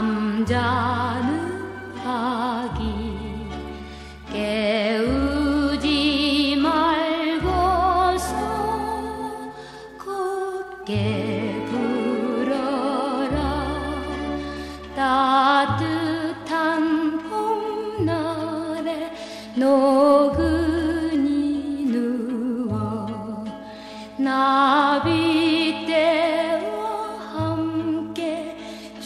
잠자는 아기 깨우지 말고서 곱게 불어라. 따뜻한 봄날에 노근이 누워 나비떼와 함께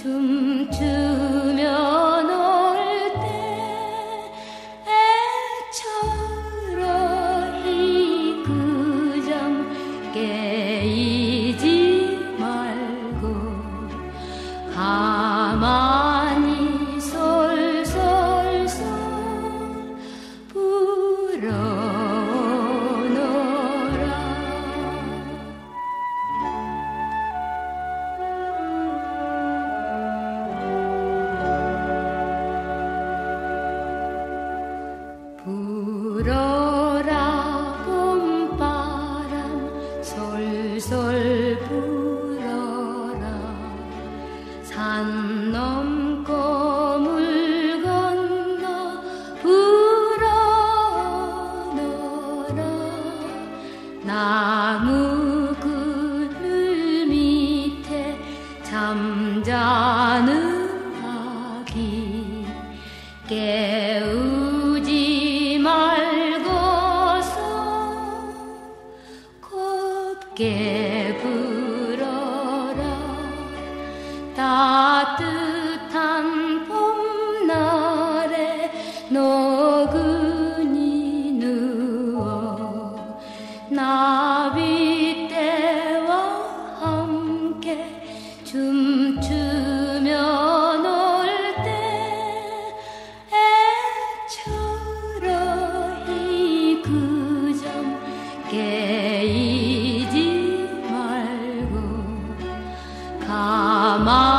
춤추며 놀 때 애처로이 그 잠 깨이지 말고 가만히 솔솔솔 불어넣어라. 불어라 봄바람 솔솔 불어라. 산 넘고 물 건너 불어넣어라. 나무 그늘 밑에 잠자는 아기 깨우지 말고서 곱게 불어라. 따뜻한 봄날에 노근이 누워 나비떼와 함께 춤추며 놀 때 애처로이 그 잠 깨이지 말고 가만